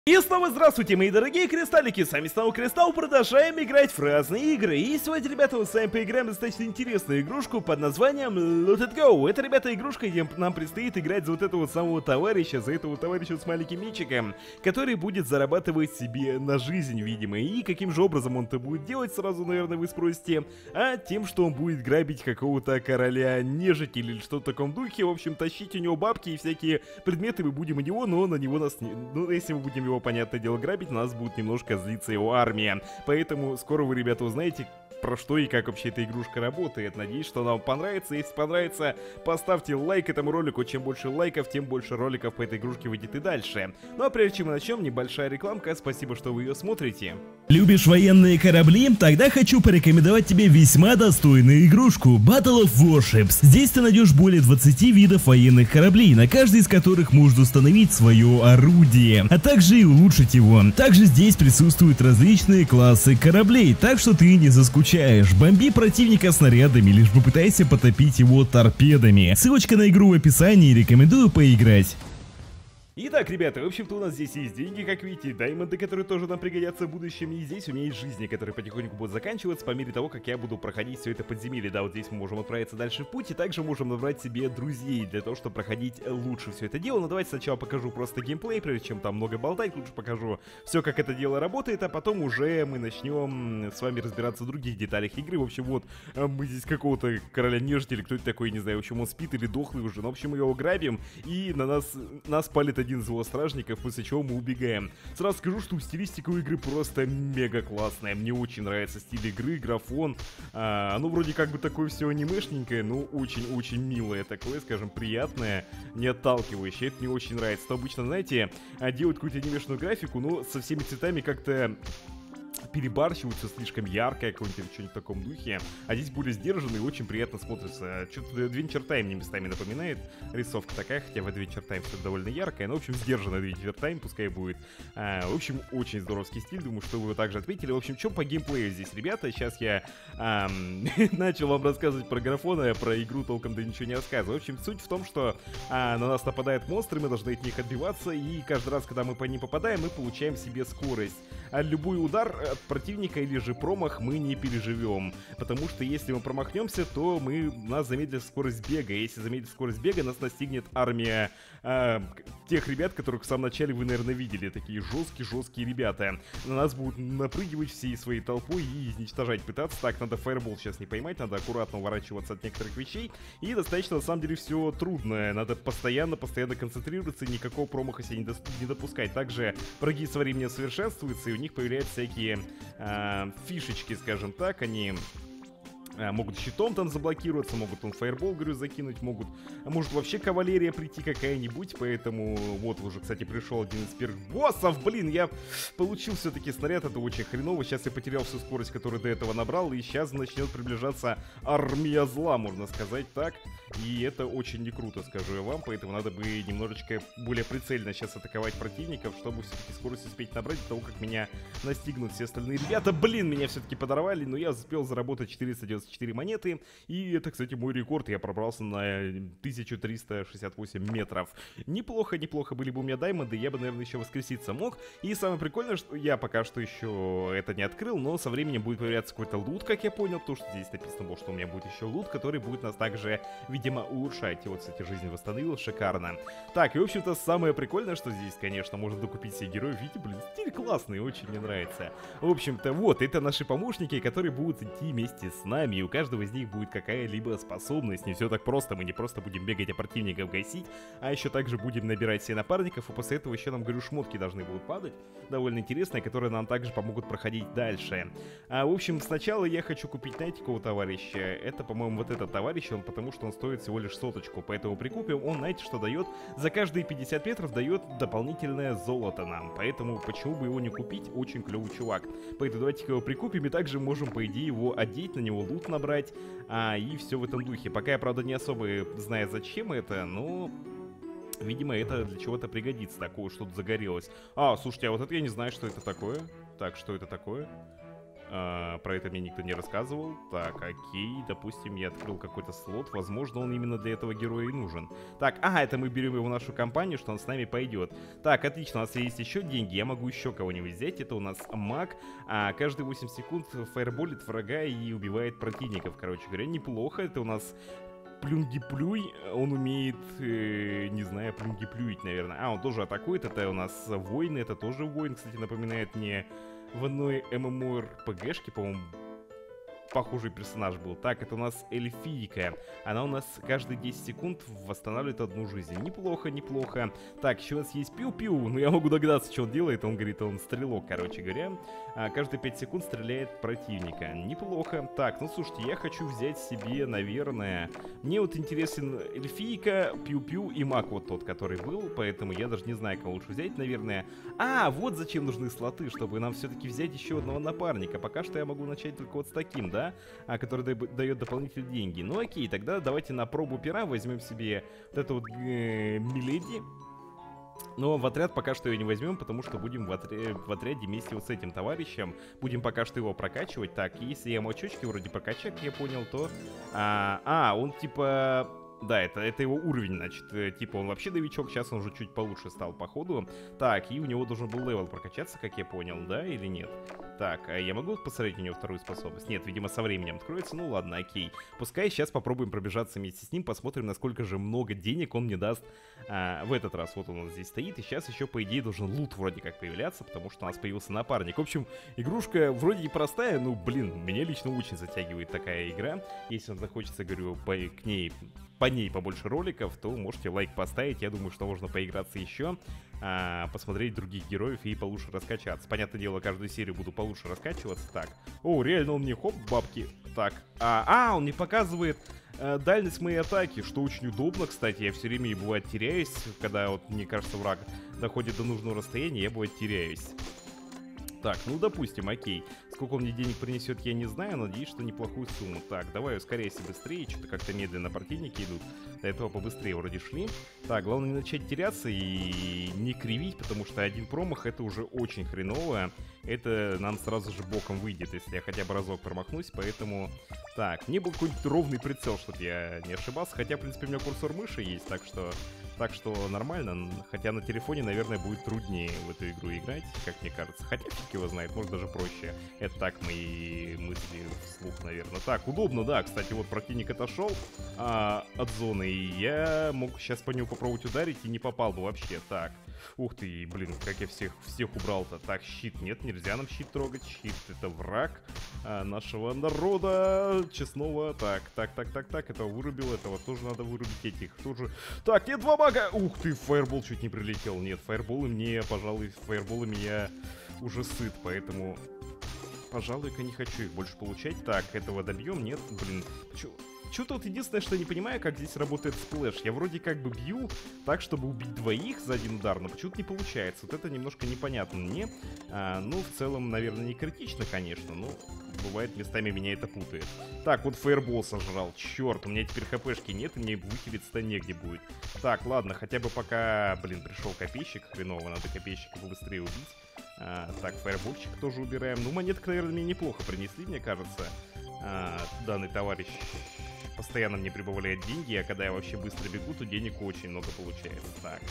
И снова здравствуйте, мои дорогие кристаллики, с вами снова Кристалл, продолжаем играть в разные игры. И сегодня, ребята, мы с вами поиграем в достаточно интересную игрушку под названием Loot It Go. Это, ребята, игрушка, где нам предстоит играть за вот этого самого товарища, за этого товарища с маленьким мячиком, который будет зарабатывать себе на жизнь, видимо. И каким же образом он это будет делать, сразу, наверное, вы спросите. А тем, что он будет грабить какого-то короля нежити или что-то в таком духе. В общем, тащить у него бабки и всякие предметы мы будем у него, но на него нас не... Ну, если мы будем его, понятное дело, грабить, на нас будет немножко злиться его армия. Поэтому скоро вы, ребята, узнаете, про что и как вообще эта игрушка работает. Надеюсь, что она вам понравится. Если понравится, поставьте лайк этому ролику. Чем больше лайков, тем больше роликов по этой игрушке выйдет и дальше. Ну а прежде чем мы начнем, небольшая рекламка. Спасибо, что вы ее смотрите. Любишь военные корабли? Тогда хочу порекомендовать тебе весьма достойную игрушку Battle of Warships. Здесь ты найдешь более 20 видов военных кораблей, на каждый из которых можно установить свое орудие, а также и улучшить его. Также здесь присутствуют различные классы кораблей, так что ты не заскучаешь. Бомби противника снарядами, лишь попытайся потопить его торпедами. Ссылочка на игру в описании, рекомендую поиграть. Итак, ребята, в общем-то у нас здесь есть деньги, как видите, даймонды, которые тоже нам пригодятся в будущем, и здесь у меня есть жизни, которые потихоньку будут заканчиваться по мере того, как я буду проходить все это подземелье. Да, вот здесь мы можем отправиться дальше в путь, и также можем набрать себе друзей для того, чтобы проходить лучше все это дело. Но давайте сначала покажу просто геймплей, прежде чем там много болтать, лучше покажу все, как это дело работает, а потом уже мы начнем с вами разбираться в других деталях игры. В общем, вот, мы здесь какого-то короля нежити, или кто это такой, не знаю, в общем, он спит или дохлый уже, но, в общем, мы его грабим, и на нас палит один из его стражников, после чего мы убегаем. Сразу скажу, что стилистика у игры просто мега классная. Мне очень нравится стиль игры, графон. Оно вроде как бы такое все анимешненькое, но очень-очень милое такое, скажем, приятное, не отталкивающее. Это мне очень нравится. То обычно, знаете, делают какую-то анимешную графику, но со всеми цветами как-то перебарщиваются, слишком яркое, какое-нибудь что-нибудь в таком духе. А здесь более сдержанно и очень приятно смотрится. Что-то Adventure Time мне местами напоминает. Рисовка такая, хотя в Adventure Time все довольно яркое, но, в общем, сдержанно Adventure Time пускай будет. В общем, очень здоровский стиль, думаю, что вы его также отметили. В общем, что по геймплею здесь, ребята? Сейчас я начал вам рассказывать про графон, а про игру толком да ничего не рассказываю. В общем, суть в том, что на нас нападают монстры, мы должны от них отбиваться, и каждый раз, когда мы по ним попадаем, мы получаем себе скорость. А любой удар от противника или же промах мы не переживем, потому что если мы промахнемся, то нас замедлит скорость бега. Если замедлит скорость бега, нас настигнет армия тех ребят, которых в самом начале вы, наверное, видели. Такие жесткие ребята. На нас будут напрыгивать всей своей толпой и изничтожать пытаться. Так, надо фаербол сейчас не поймать, надо аккуратно уворачиваться от некоторых вещей. И достаточно, на самом деле, все трудно. Надо постоянно концентрироваться и никакого промаха себе не допускать. Также враги со временем совершенствуются, и у них появляются всякие фишечки, скажем так, они могут щитом там заблокироваться, могут он фаербол, говорю, закинуть, может вообще кавалерия прийти какая-нибудь, поэтому вот уже, кстати, пришел один из первых боссов, блин, я получил все-таки снаряд, это очень хреново, сейчас я потерял всю скорость, которую до этого набрал, и сейчас начнет приближаться армия зла, можно сказать так, и это очень не круто, скажу я вам, поэтому надо бы немножечко более прицельно сейчас атаковать противников, чтобы все-таки скорость успеть набрать до того, как меня настигнут все остальные ребята, блин, меня все-таки подорвали, но я успел заработать 494 монеты, и это, кстати, мой рекорд, я пробрался на 1368 метров. Неплохо, были бы у меня даймонды, я бы, наверное, еще воскреситься мог, и самое прикольное, что я пока что еще это не открыл, но со временем будет появляться какой-то лут, как я понял, потому что здесь написано было, что у меня будет еще лут, который будет нас также, видимо, улучшать. И вот, кстати, жизнь восстановил, шикарно. Так, и, в общем-то, самое прикольное, что здесь, конечно, можно докупить себе героев, видите, блин, стиль классный, очень мне нравится. В общем-то, вот, это наши помощники, которые будут идти вместе с нами, и у каждого из них будет какая-либо способность. Не все так просто, мы не просто будем бегать, а противников гасить, а еще также будем набирать себе напарников, и после этого еще нам, говорю, шмотки должны будут падать, довольно интересные, которые нам также помогут проходить дальше. В общем, сначала я хочу купить, знаете, какого товарища? Это, по-моему, вот этот товарищ, потому что он стоит всего лишь 100, поэтому прикупим. Он, знаете, что дает? За каждые 50 метров дает дополнительное золото нам, поэтому почему бы его не купить? Очень клевый чувак. Поэтому давайте-ка его прикупим, и также можем, по идее, его одеть, на него лут набрать, и все в этом духе. Пока я, правда, не особо знаю, зачем это, но видимо, это для чего-то пригодится. Такое что-то загорелось. Слушайте, а вот это я не знаю, что это такое. Так, что это такое? Про это мне никто не рассказывал. Так, окей, допустим, я открыл какой-то слот. Возможно, он именно для этого героя и нужен. Так, ага, это мы берем его в нашу компанию, что он с нами пойдет. Так, отлично, у нас есть еще деньги. Я могу еще кого-нибудь взять. Это у нас маг. Каждые 8 секунд фаерболит врага и убивает противников. Короче говоря, неплохо. Это у нас Плюнги-плюй. Он умеет, не знаю, плюнги-плюить, наверное. Он тоже атакует. Это у нас воин. Это тоже воин, кстати, напоминает мне в одной ММО-РПГшке, по-моему, похожий персонаж был. Так, это у нас эльфийка. Она у нас каждые 10 секунд восстанавливает одну жизнь. Неплохо, неплохо. Так, еще у нас есть пиу-пиу. Ну, я могу догадаться, что он делает. Он говорит, он стрелок, короче говоря. Каждые 5 секунд стреляет противника. Неплохо. Так, ну, слушайте, я хочу взять себе, наверное... Мне вот интересен эльфийка, пиу-пиу и маг вот тот, который был. Поэтому я даже не знаю, кого лучше взять, наверное. Вот зачем нужны слоты, чтобы нам все-таки взять еще одного напарника. Пока что я могу начать только вот с таким, да? Который дает дополнительные деньги. Ну окей, тогда давайте на пробу пера возьмем себе вот эту вот Миледи. Но в отряд пока что ее не возьмем, потому что будем в отряде вместе вот с этим товарищем. Будем пока что его прокачивать. Так, если я ему очечки вроде прокачаю, как я понял, то... он типа... Да, это его уровень, значит, типа он вообще новичок, сейчас он уже чуть получше стал по ходу. Так, и у него должен был левел прокачаться, как я понял, да или нет? Так, а я могу посмотреть у него вторую способность? Нет, видимо, со временем откроется, ну ладно, окей. Пускай сейчас попробуем пробежаться вместе с ним, посмотрим, насколько же много денег он мне даст в этот раз. Вот он у нас здесь стоит, и сейчас еще, по идее, должен лут вроде как появляться, потому что у нас появился напарник. В общем, игрушка вроде непростая, ну, блин, меня лично очень затягивает такая игра. Если вам захочется, говорю, по ней побольше роликов, то можете лайк поставить. Я думаю, что можно поиграться еще, посмотреть других героев и получше раскачаться. Понятное дело, каждую серию буду получше раскачиваться. Так, реально он мне хоп, бабки. Так, он не показывает дальность моей атаки, что очень удобно, кстати. Я все время, бывает, теряюсь, когда вот, мне кажется, враг доходит до нужного расстояния, я, бывает, теряюсь. Так, ну, допустим, окей. Сколько он мне денег принесет, я не знаю. Надеюсь, что неплохую сумму. Так, давай ускоряйся быстрее. Что-то как-то медленно противники идут. До этого побыстрее вроде шли. Так, главное не начать теряться и не кривить, потому что один промах — это уже очень хреново. Это нам сразу же боком выйдет, если я хотя бы разок промахнусь. Поэтому... Так, мне был какой-нибудь ровный прицел, чтобы я не ошибался. Хотя, в принципе, у меня курсор мыши есть, так что нормально. Хотя на телефоне, наверное, будет труднее в эту игру играть, как мне кажется. Хотя фиг его знает, может даже проще. Это так мои мысли вслух, наверное. Так, удобно, да. Кстати, вот противник отошел от зоны, и я мог сейчас по нему попробовать ударить и не попал бы вообще. Так, ух ты, блин, как я всех убрал-то. Так, щит, нет, нельзя нам щит трогать. Щит — это враг нашего народа честного. Так, этого вырубил, этого тоже надо вырубить, этих тоже. Так, нет, два мага. Ух ты, фаербол чуть не прилетел. Нет, фаерболами я уже сыт, поэтому, пожалуй-ка, не хочу их больше получать. Так, этого добьем, нет, блин. Что-то вот единственное, что я не понимаю, как здесь работает сплэш. Я вроде как бы бью так, чтобы убить двоих за один удар, но почему-то не получается. Вот это немножко непонятно мне. Ну, в целом, наверное, не критично, конечно, но бывает, местами меня это путает. Так, вот фаербол сожрал. Черт, у меня теперь хпшки нет, и мне выкилиться-то негде будет. Так, ладно, хотя бы пока, блин, пришел копейщик. Хреново, надо копейщика побыстрее убить. Так, фаербольчик тоже убираем. Ну, монетка, наверное, мне неплохо принесли, мне кажется. Данный товарищ постоянно мне прибавляет деньги, а когда я вообще быстро бегу, то денег очень много получается. Так.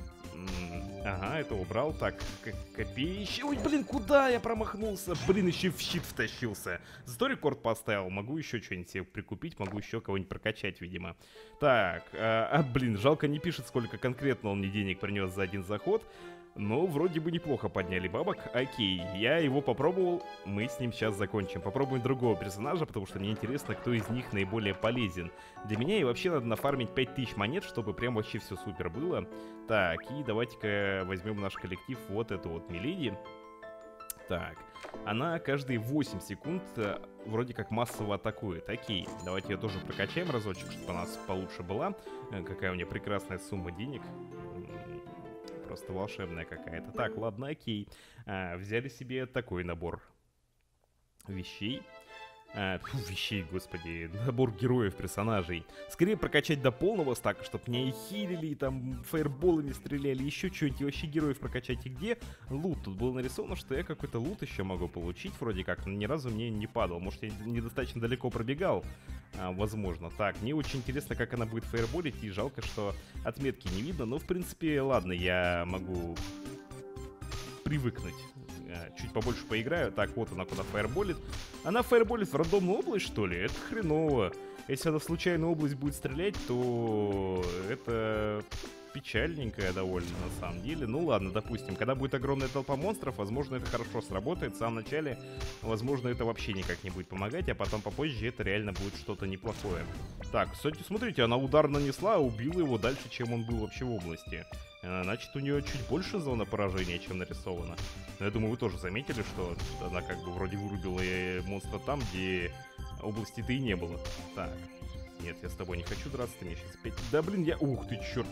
Ага, это убрал. Так, копеище. Ой, блин, куда я промахнулся? Блин, еще в щит втащился. Зато рекорд поставил. Могу еще что-нибудь себе прикупить, могу еще кого-нибудь прокачать, видимо. Так, блин, жалко не пишет, сколько конкретно он мне денег принес за один заход. Но вроде бы неплохо подняли бабок. Окей, я его попробовал, мы с ним сейчас закончим. Попробуем другого персонажа, потому что мне интересно, кто из них наиболее полезен. Для меня и вообще надо нафармить 5000 монет, чтобы прям вообще все супер было. Так, и давайте-ка возьмем в наш коллектив вот эту вот Миледи. Так, она каждые 8 секунд вроде как массово атакует. Окей, давайте ее тоже прокачаем разочек, чтобы она получше была. Какая у меня прекрасная сумма денег. Просто волшебная какая-то. Так, ладно, окей. Взяли себе такой набор вещей. Вещей, господи, набор героев, персонажей. Скорее прокачать до полного стака, чтобы меня и хилили, и там фаерболами стреляли, еще что-нибудь, и вообще героев прокачать. И где лут? Тут было нарисовано, что я какой-то лут еще могу получить, вроде как, но ни разу мне не падал. Может, я недостаточно далеко пробегал, возможно. Так, мне очень интересно, как она будет фаерболить, и жалко, что отметки не видно. Но, в принципе, ладно, я могу привыкнуть. Чуть побольше поиграю. Так, вот она куда фаерболит. Она фаерболит в рандомную область, что ли? Это хреново. Если она в случайную область будет стрелять, то это печальненькая довольно, на самом деле. Ну ладно, допустим, когда будет огромная толпа монстров, возможно, это хорошо сработает. В самом начале, возможно, это вообще никак не будет помогать, а потом попозже это реально будет что-то неплохое. Так, кстати, смотрите, она удар нанесла, убила его дальше, чем он был вообще в области. Значит, у нее чуть больше зона поражения, чем нарисовано. Но я думаю, вы тоже заметили, что она как бы вроде вырубила монстра там, где области-то и не было. Так. Нет, я с тобой не хочу драться, ты мне сейчас опять... Да блин, я... Ух ты, черт.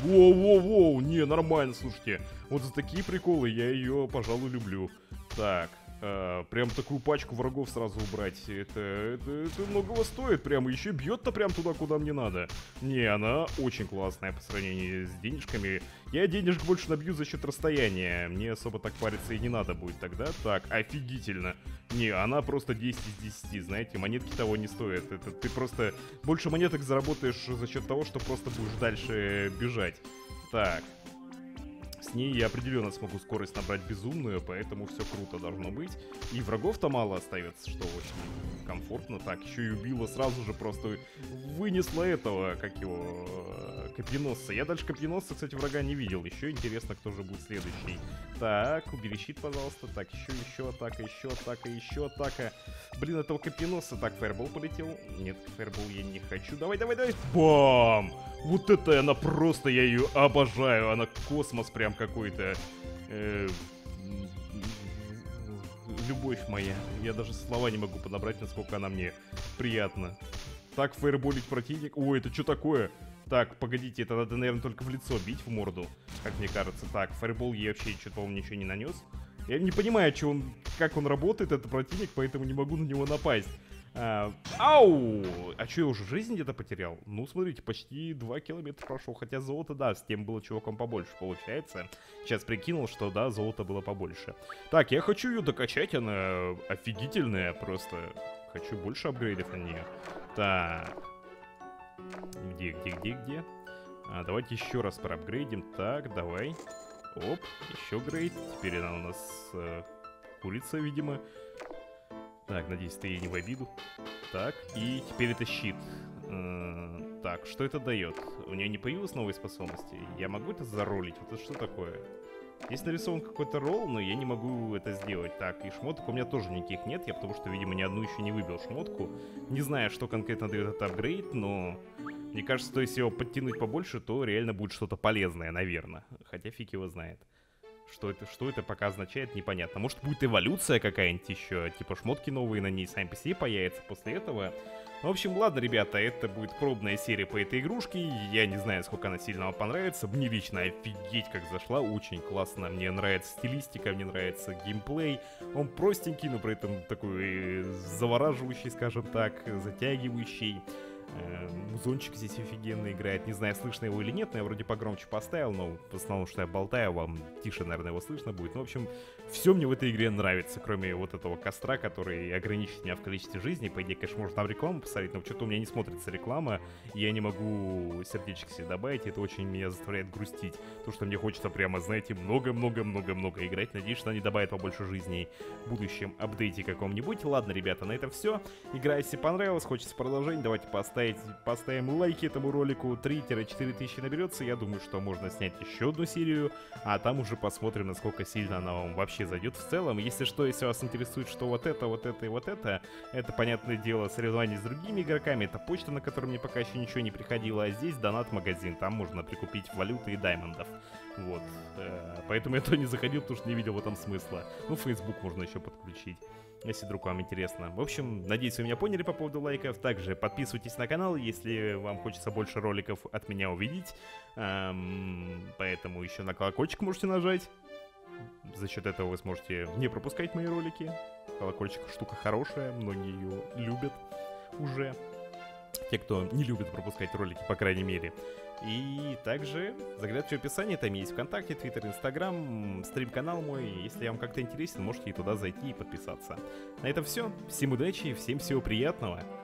Воу, не, нормально, слушайте. Вот за такие приколы я ее, пожалуй, люблю. Так. Прям такую пачку врагов сразу убрать, это многого стоит, прям еще бьет-то прям туда, куда мне надо. Не, она очень классная по сравнению с денежками. Я денежек больше набью за счет расстояния, мне особо так париться и не надо будет тогда. Так, офигительно. Не, она просто 10 из 10, знаете, монетки того не стоят. Это ты просто больше монеток заработаешь за счет того, что просто будешь дальше бежать. Так. С ней я определенно смогу скорость набрать безумную, поэтому все круто должно быть. И врагов-то мало остается, что очень комфортно. Так, еще и убила сразу же, просто вынесла этого, как его, копьеносца. Я дальше копьеносца, кстати, врага не видел. Еще интересно, кто же будет следующий. Так, убери щит, пожалуйста. Так, еще атака, еще атака, еще атака. Блин, этого копьеносца. Так, фаербол полетел. Нет, фаербол я не хочу. Давай. Бам! Вот это она просто, я ее обожаю. Она космос прям какой-то. Любовь моя. Я даже слова не могу подобрать, насколько она мне приятна. Так, фаерболить противник. Ой, это что такое? Так, погодите, это надо, наверное, только в лицо бить, в морду, как мне кажется. Так, фаербол я вообще что-то, по-моему, ничего не нанес. Я не понимаю, как он работает, этот противник, поэтому не могу на него напасть. Ау! А что, я уже жизнь где-то потерял? Ну, смотрите, почти 2 километра прошел. Хотя золото, да, с тем было чуваком побольше, получается. Сейчас прикинул, что да, золото было побольше. Так, я хочу ее докачать, она офигительная просто. Хочу больше апгрейдов на нее. Так. Где? Давайте еще раз проапгрейдим. Так, давай. Оп, еще грейд. Теперь она у нас курица, видимо. Так, надеюсь, ты ей не в обиду. Так, и теперь это щит. Так, что это дает? У нее не появилось новой способности? Я могу это заролить? Вот это что такое? Здесь нарисован какой-то ролл, но я не могу это сделать. Так, и шмоток у меня тоже никаких нет. Я потому что, видимо, ни одну еще не выбил шмотку. Не знаю, что конкретно дает этот апгрейд, но... Мне кажется, что если его подтянуть побольше, то реально будет что-то полезное, наверное. Хотя фиг его знает. Что это пока означает, непонятно. Может, будет эволюция какая-нибудь еще, типа шмотки новые на ней сами по себе появятся после этого. Ну, в общем, ладно, ребята, это будет пробная серия по этой игрушке. Я не знаю, сколько она сильно вам понравится. Мне лично офигеть как зашла, очень классно. Мне нравится стилистика, мне нравится геймплей. Он простенький, но при этом такой завораживающий, скажем так, затягивающий. Музончик здесь офигенно играет. Не знаю, слышно его или нет, но я вроде погромче поставил. Но в основном, что я болтаю, вам тише, наверное, его слышно будет. Ну, в общем, все мне в этой игре нравится, кроме вот этого костра, который ограничит меня в количестве жизней. По идее, конечно, можно там рекламу посмотреть, но что-то у меня не смотрится реклама. И я не могу сердечко себе добавить, и это очень меня заставляет грустить. То, что мне хочется прямо, знаете, много-много-много-много играть. Надеюсь, что они добавят побольше жизней в будущем апдейте каком-нибудь. Ладно, ребята, на этом все. Игра, если понравилась, хочется продолжения, давайте поставим лайки этому ролику. 3-4 тысячи наберется, я думаю, что можно снять еще одну серию, а там уже посмотрим, насколько сильно она вам вообще зайдет в целом. Если что, если вас интересует, что вот это и вот это, понятное дело, соревнования с другими игроками, это почта, на которой мне пока еще ничего не приходило, а здесь донат-магазин, там можно прикупить валюты и даймондов. Вот, поэтому я то не заходил, потому что не видел в этом смысла. Ну, Facebook можно еще подключить, если вдруг вам интересно. В общем, надеюсь, вы меня поняли по поводу лайков. Также подписывайтесь на канал, если вам хочется больше роликов от меня увидеть. Поэтому еще на колокольчик можете нажать. За счет этого вы сможете не пропускать мои ролики. Колокольчик штука хорошая, многие ее любят уже. Те, кто не любит пропускать ролики, по крайней мере. И также заглядывайте в описание, там есть ВКонтакте, Твиттер, Инстаграм, стрим-канал мой. Если вам как-то интересен, можете и туда зайти и подписаться. На этом все. Всем удачи и всем всего приятного.